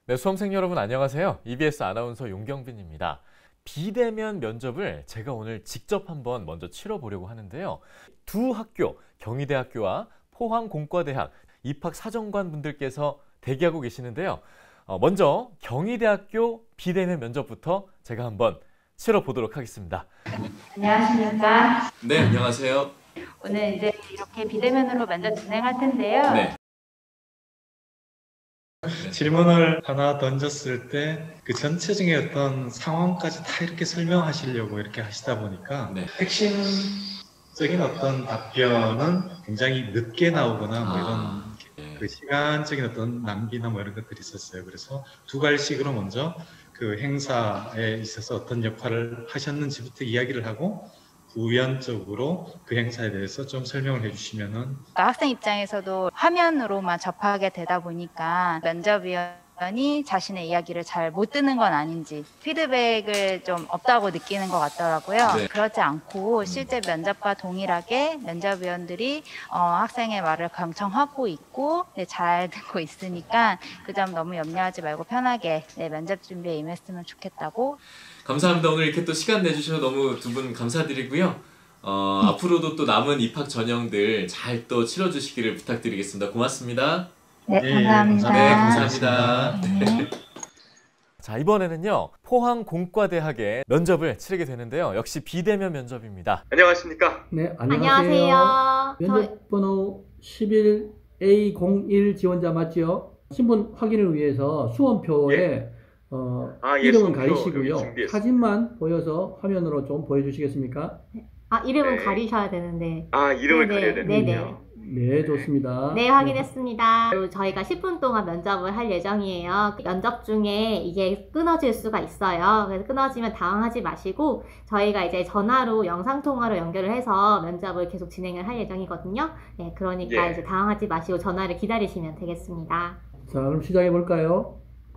네, 수험생 여러분 안녕하세요. EBS 아나운서 용경빈입니다. 비대면 면접을 제가 오늘 직접 한번 먼저 치러보려고 하는데요. 두 학교, 경희대학교와 포항공과대학 입학사정관 분들께서 대기하고 계시는데요. 먼저 경희대학교 비대면 면접부터 제가 한번 치러보도록 하겠습니다. 안녕하십니까. 네, 안녕하세요. 오늘 이제 이렇게 비대면으로 면접 진행할 텐데요. 네. 질문을 하나 던졌을 때 그 전체적인 어떤 상황까지 다 이렇게 설명하시려고 이렇게 하시다 보니까 핵심적인 어떤 답변은 굉장히 늦게 나오거나 뭐 이런 그 시간적인 어떤 낭비나 뭐 이런 것들이 있었어요. 그래서 두 갈식으로 먼저 그 행사에 있어서 어떤 역할을 하셨는지부터 이야기를 하고 부연적으로 그 행사에 대해서 좀 설명을 해주시면은 학생 입장에서도 화면으로만 접하게 되다 보니까 면접위원이 자신의 이야기를 잘 못 듣는 건 아닌지 피드백을 좀 없다고 느끼는 것 같더라고요. 네. 그렇지 않고 실제 면접과 동일하게 면접위원들이 학생의 말을 경청하고 있고 잘 듣고 있으니까 그 점 너무 염려하지 말고 편하게 면접 준비에 임했으면 좋겠다고. 감사합니다. 오늘 이렇게 또 시간 내주셔서 너무 두 분 감사드리고요. 앞으로도 또 남은 입학 전형들 잘 또 치러주시기를 부탁드리겠습니다. 고맙습니다. 네, 감사합니다. 네, 감사합니다. 네. 자, 이번에는요, 포항공과대학의 면접을 치르게 되는데요. 역시 비대면 면접입니다. 안녕하십니까? 네, 안녕하세요. 면접번호 11A01 지원자 맞죠? 신분 확인을 위해서 수험표에 이름은 가리시고요. 사진만 보여서 화면으로 좀 보여주시겠습니까? 이름은 가리셔야 되는데. 이름을 가려야 되는군요. 네, 좋습니다. 네, 확인했습니다. 저희가 10분 동안 면접을 할 예정이에요. 면접 중에 이게 끊어질 수가 있어요. 그래서 끊어지면 당황하지 마시고 저희가 이제 전화로 영상통화로 연결을 해서 면접을 계속 진행을 할 예정이거든요. 네, 그러니까 이제 당황하지 마시고 전화를 기다리시면 되겠습니다. 자, 그럼 시작해 볼까요?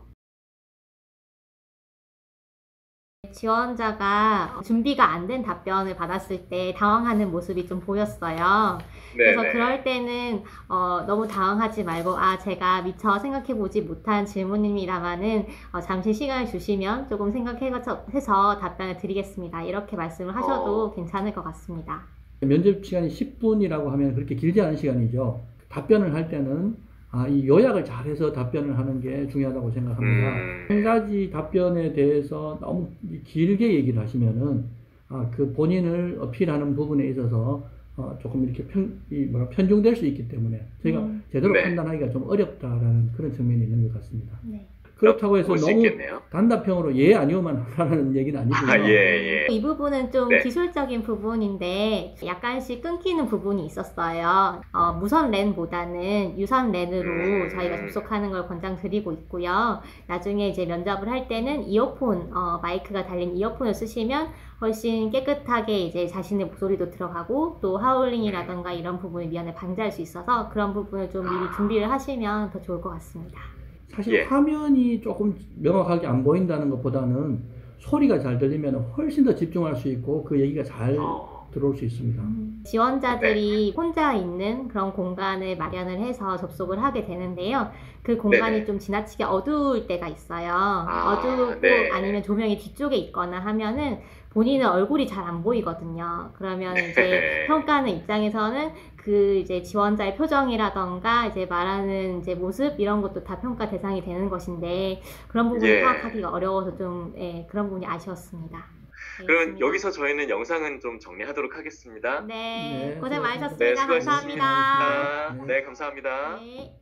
지원자가 준비가 안 된 답변을 받았을 때 당황하는 모습이 좀 보였어요. 그래서 그럴 때는 너무 당황하지 말고 제가 미처 생각해보지 못한 질문입니다만은 잠시 시간을 주시면 조금 생각해서 답변을 드리겠습니다. 이렇게 말씀을 하셔도 괜찮을 것 같습니다. 면접 시간이 10분이라고 하면 그렇게 길지 않은 시간이죠. 답변을 할 때는 이 요약을 잘해서 답변을 하는 게 중요하다고 생각합니다. 한 가지 답변에 대해서 너무 길게 얘기를 하시면은 그 본인을 어필하는 부분에 있어서 조금 이렇게 편중될 수 있기 때문에 저희가 제대로 판단하기가 좀 어렵다라는 그런 측면이 있는 것 같습니다. 네. 그렇다고 해서 너무 단답형으로 예 아니오만 하라는 얘기는 아니고요. 이 부분은 좀 기술적인 부분인데 약간씩 끊기는 부분이 있었어요. 무선 랜보다는 유선 랜으로 저희가 접속하는 걸 권장드리고 있고요. 나중에 이제 면접을 할 때는 이어폰, 마이크가 달린 이어폰을 쓰시면 훨씬 깨끗하게 이제 자신의 목소리도 들어가고 또 하울링이라던가 이런 부분을 미연에 방지할 수 있어서 그런 부분을 좀 미리 준비를 하시면 더 좋을 것 같습니다. 사실 화면이 조금 명확하게 안 보인다는 것보다는 소리가 잘 들리면 훨씬 더 집중할 수 있고 그 얘기가 잘 들어올 수 있습니다. 지원자들이 혼자 있는 그런 공간을 마련을 해서 접속을 하게 되는데요. 그 공간이 좀 지나치게 어두울 때가 있어요. 어두우고 아니면 조명이 뒤쪽에 있거나 하면은 본인의 얼굴이 잘 안 보이거든요. 그러면 이제 평가하는 입장에서는 그 이제 지원자의 표정이라던가 이제 말하는 이제 모습 이런 것도 다 평가 대상이 되는 것인데 그런 부분을 파악하기가 어려워서 좀 그런 부분이 아쉬웠습니다. 그럼 여기서 저희는 영상은 좀 정리하도록 하겠습니다. 네, 고생 많으셨습니다. 네, 감사합니다. 수고하셨습니다. 네, 감사합니다.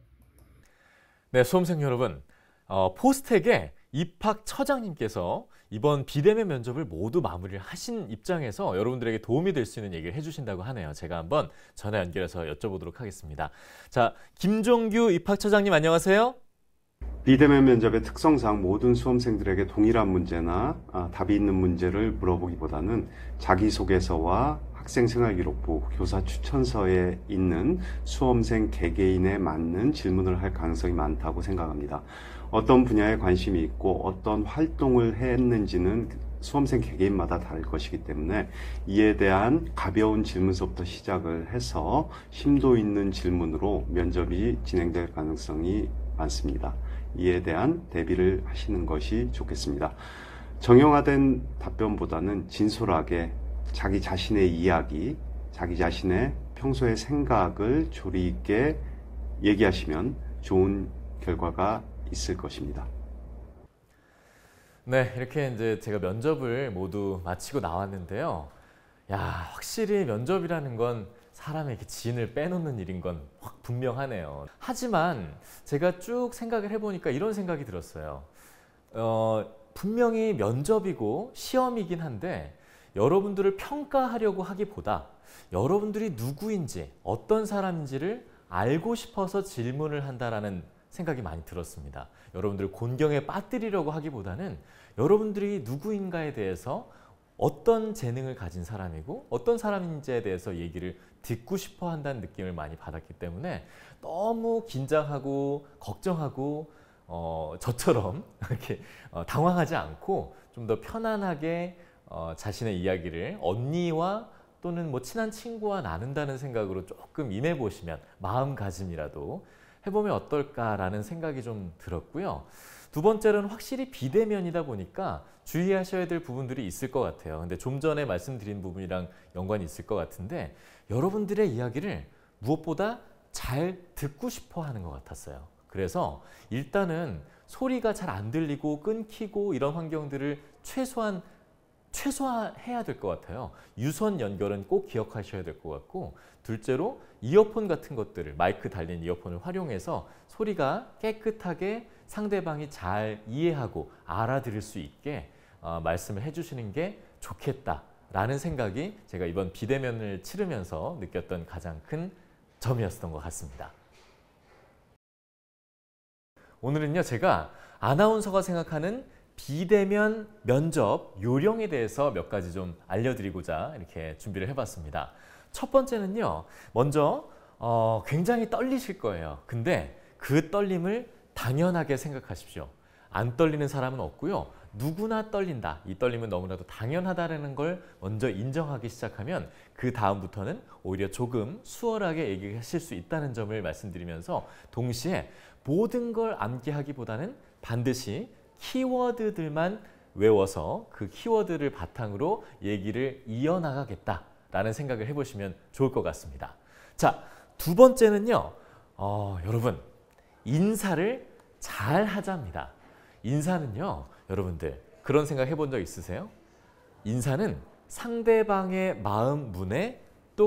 네, 수험생 여러분, 포스텍의 입학처장님께서 이번 비대면 면접을 모두 마무리를 하신 입장에서 여러분들에게 도움이 될 수 있는 얘기를 해주신다고 하네요. 제가 한번 전화 연결해서 여쭤보도록 하겠습니다. 자, 김종규 입학처장님 안녕하세요. 비대면 면접의 특성상 모든 수험생들에게 동일한 문제나 답이 있는 문제를 물어보기보다는 자기소개서와 학생생활기록부, 교사 추천서에 있는 수험생 개개인에 맞는 질문을 할 가능성이 많다고 생각합니다. 어떤 분야에 관심이 있고 어떤 활동을 했는지는 수험생 개개인마다 다를 것이기 때문에 이에 대한 가벼운 질문서부터 시작을 해서 심도 있는 질문으로 면접이 진행될 가능성이 많습니다. 이에 대한 대비를 하시는 것이 좋겠습니다. 정형화된 답변보다는 진솔하게 자기 자신의 이야기, 자기 자신의 평소의 생각을 조리 있게 얘기하시면 좋은 결과가 있을 것입니다. 네, 이렇게 이제 제가 면접을 모두 마치고 나왔는데요. 야, 확실히 면접이라는 건 사람의 지인을 빼놓는 일인 건 확 분명하네요. 하지만 제가 쭉 생각을 해보니까 이런 생각이 들었어요. 분명히 면접이고 시험이긴 한데 여러분들을 평가하려고 하기보다 여러분들이 누구인지 어떤 사람인지를 알고 싶어서 질문을 한다라는 생각이 많이 들었습니다. 여러분들을 곤경에 빠뜨리려고 하기보다는 여러분들이 누구인가에 대해서 어떤 재능을 가진 사람이고 어떤 사람인지에 대해서 얘기를 듣고 싶어 한다는 느낌을 많이 받았기 때문에 너무 긴장하고 걱정하고 저처럼 이렇게 당황하지 않고 좀 더 편안하게 자신의 이야기를 언니와 또는 뭐 친한 친구와 나눈다는 생각으로 조금 임해보시면 마음가짐이라도 해보면 어떨까라는 생각이 좀 들었고요. 두 번째로는 확실히 비대면이다 보니까 주의하셔야 될 부분들이 있을 것 같아요. 근데 좀 전에 말씀드린 부분이랑 연관이 있을 것 같은데 여러분들의 이야기를 무엇보다 잘 듣고 싶어 하는 것 같았어요. 그래서 일단은 소리가 잘 안 들리고 끊기고 이런 환경들을 최소화해야 될 것 같아요. 유선 연결은 꼭 기억하셔야 될 것 같고, 둘째로 이어폰 같은 것들을, 마이크 달린 이어폰을 활용해서 소리가 깨끗하게 상대방이 잘 이해하고 알아들을 수 있게 말씀을 해주시는 게 좋겠다라는 생각이 제가 이번 비대면을 치르면서 느꼈던 가장 큰 점이었던 것 같습니다. 오늘은요, 제가 아나운서가 생각하는 비대면 면접 요령에 대해서 몇 가지 좀 알려드리고자 이렇게 준비를 해봤습니다. 첫 번째는요, 먼저 굉장히 떨리실 거예요. 근데 그 떨림을 당연하게 생각하십시오. 안 떨리는 사람은 없고요. 누구나 떨린다. 이 떨림은 너무나도 당연하다는 걸 먼저 인정하기 시작하면 그 다음부터는 오히려 조금 수월하게 얘기하실 수 있다는 점을 말씀드리면서, 동시에 모든 걸 암기하기보다는 반드시 키워드들만 외워서 그 키워드를 바탕으로 얘기를 이어나가겠다라는 생각을 해보시면 좋을 것 같습니다. 자, 두 번째는요, 여러분, 인사를 잘 하자입니다. 인사는요, 여러분들 그런 생각 해본 적 있으세요? 인사는 상대방의 마음 문에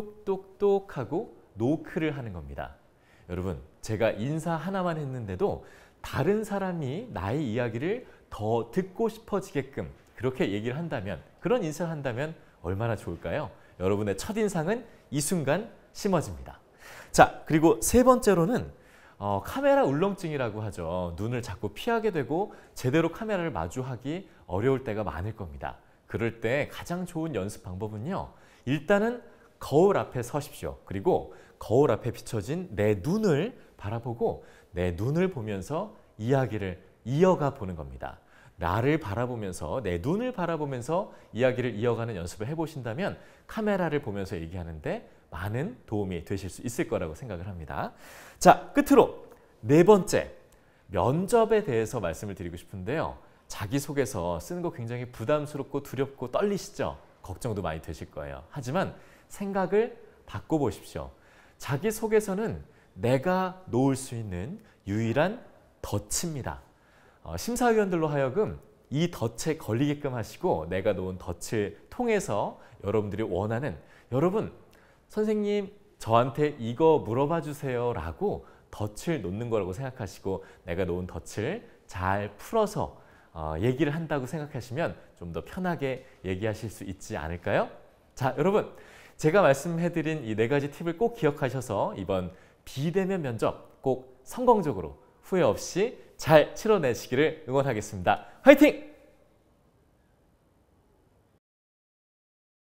똑똑똑 하고 노크를 하는 겁니다. 여러분, 제가 인사 하나만 했는데도 다른 사람이 나의 이야기를 더 듣고 싶어지게끔 그렇게 얘기를 한다면, 그런 인사를 한다면 얼마나 좋을까요? 여러분의 첫인상은 이 순간 심어집니다. 자, 그리고 세 번째로는 카메라 울렁증이라고 하죠. 눈을 자꾸 피하게 되고 제대로 카메라를 마주하기 어려울 때가 많을 겁니다. 그럴 때 가장 좋은 연습 방법은요, 일단은 거울 앞에 서십시오. 그리고 거울 앞에 비춰진 내 눈을 바라보고 내 눈을 보면서 이야기를 이어가 보는 겁니다. 나를 바라보면서, 내 눈을 바라보면서 이야기를 이어가는 연습을 해보신다면 카메라를 보면서 얘기하는데 많은 도움이 되실 수 있을 거라고 생각을 합니다. 자, 끝으로 네 번째, 면접에 대해서 말씀을 드리고 싶은데요. 자기소개서 쓰는 거 굉장히 부담스럽고 두렵고 떨리시죠? 걱정도 많이 되실 거예요. 하지만 생각을 바꿔보십시오. 자기소개서는 내가 놓을 수 있는 유일한 덫입니다. 심사위원들로 하여금 이 덫에 걸리게끔 하시고, 내가 놓은 덫을 통해서 여러분들이 원하는, 여러분, 선생님 저한테 이거 물어봐 주세요 라고 덫을 놓는 거라고 생각하시고, 내가 놓은 덫을 잘 풀어서 얘기를 한다고 생각하시면 좀 더 편하게 얘기하실 수 있지 않을까요? 자, 여러분, 제가 말씀해드린 이 네 가지 팁을 꼭 기억하셔서 이번 비대면 면접 꼭 성공적으로 후회 없이 잘 치러내시기를 응원하겠습니다. 화이팅!